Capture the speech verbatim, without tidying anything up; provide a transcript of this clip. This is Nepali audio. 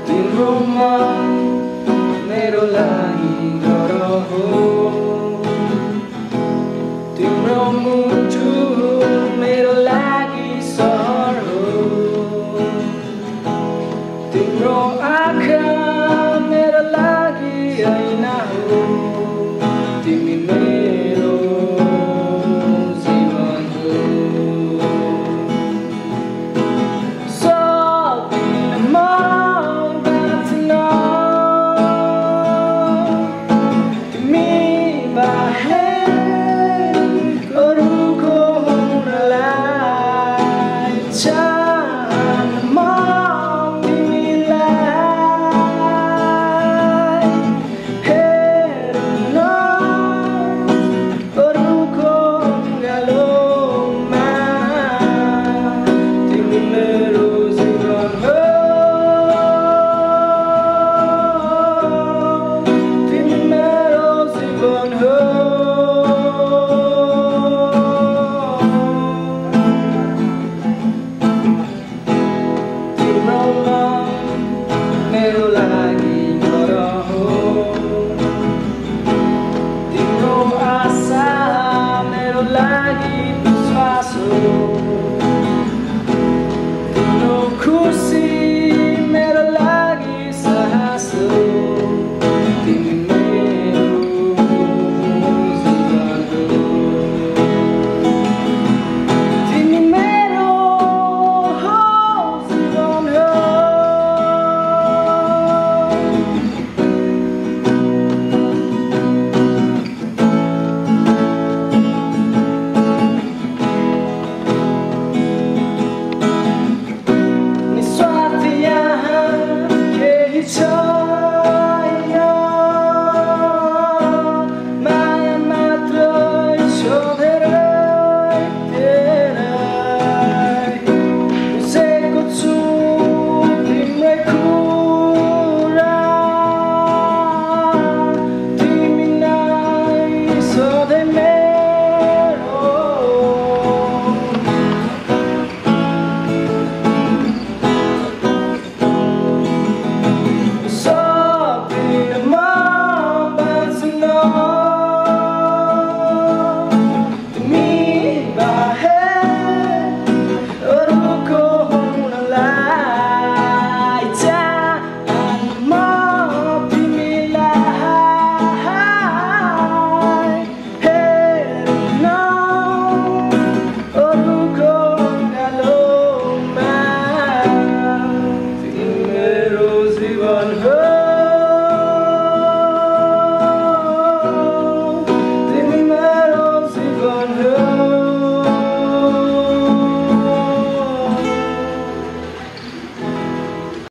तिम्रो मन मेरो लागि घर हो, तिम्रो मुटु मेरो लागि सहर हो, तिम्रो आँखा मेरो लागि ऐना हो, तिमी मेरो जीवन हो। सक्दिन म बाँच्न तिमी बाहेक अरूको हुनलाई, चाहन्न म तिमीलाई हेर्न अरूको अँगालोमा, तिमी मेरो जीवन हो, तिमी मेरो जीवन हो। तिम्रो मन मेरो लागि घर हो, तिम्रो आशा मेरो लागि विश्वास हो, तिम्रो खुसी मेरो लागि साहस हो, तिमी मेरो जीवन हो, तिमी मेरो हो जीवन हो। निस्वार्थ यहाँ केही छैन, माया मात्रै छ धेरै धेरै, बुझेको छु तिम्रै कुरा, तिमी नै सधैँ मेरो। सक्दिन म बाँच्न तिमी बाहेक अरूको हुनलाई, चाहन्न म तिमीलाई हेर्न अरूको अँगालोमा, तिमी मेरो जीवन हो,